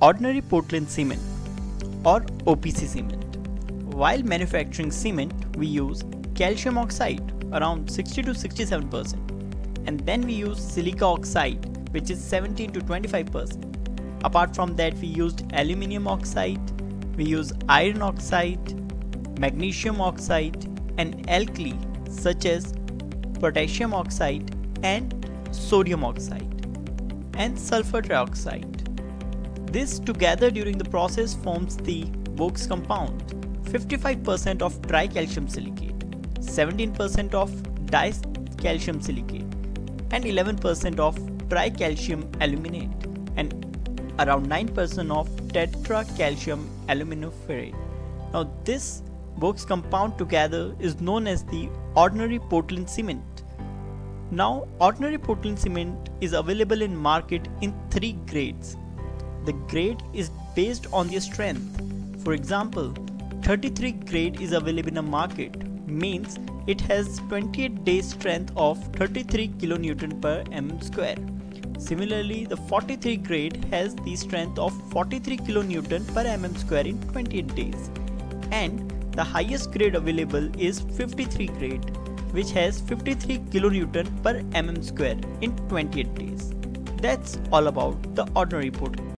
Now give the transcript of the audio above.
Ordinary Portland cement or OPC cement. While manufacturing cement, we use calcium oxide around 60 to 67%, and then we use silica oxide, which is 17 to 25%. Apart from that, we used aluminium oxide, we use iron oxide, magnesium oxide, and alkali such as potassium oxide and sodium oxide, and sulfur trioxide. This together during the process forms the Box compound. 55% of tricalcium silicate, 17% of dicalcium silicate, and 11% of tricalcium aluminate, and around 9% of tetracalcium aluminoferrate. Now this Box compound together is known as the ordinary Portland cement. Now ordinary Portland cement is available in market in 3 grades. The grade is based on their strength. For example, 33 grade is available in a market, means it has 28 days strength of 33 kN per mm square. Similarly, the 43 grade has the strength of 43 kN per mm square in 28 days. And the highest grade available is 53 grade, which has 53 kN per mm square in 28 days. That's all about the ordinary Portland.